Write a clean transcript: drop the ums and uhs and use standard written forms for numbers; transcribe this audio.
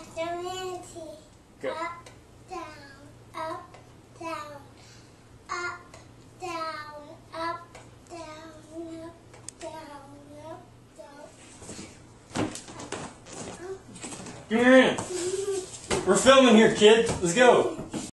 Nancy. Go. Up, down, up, down, up, down, up, down, up, down, up, down. Come here in. We're filming here, kid. Let's go.